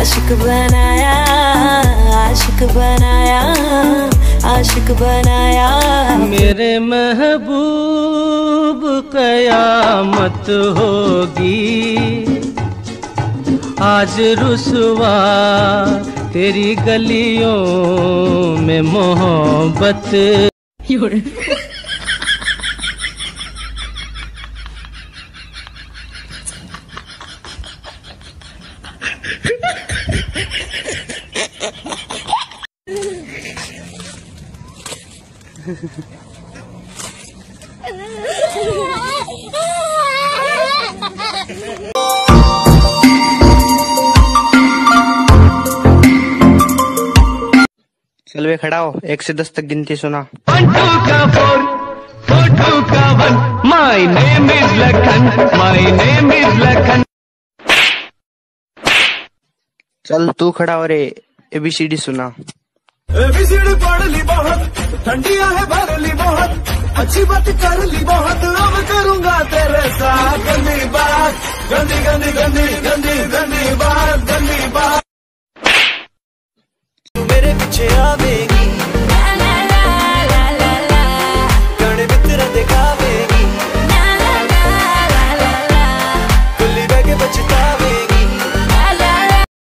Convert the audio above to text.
आशिक बनाया, आशिक बनाया, आशिक बनाया। मेरे महबूब कयामत होगी आज रुसवा तेरी गलियों में मोहब्बत। चल वे खड़ा हो, 1 से 10 तक गिनती सुना। 1 2 का 4 4 2 का 1 my name is Lakhan, my name is Lakhan. चल तू खड़ा हो रे, ABCD सुना। ABCD पढ़ ली बहुत, ठंडियां है भर ली बहुत, अच्छी बात कर ली बहुत, अब करूंगा तेरे साथ गंदी बात, गंदी गंदी गंदी गंदी गंदी बात।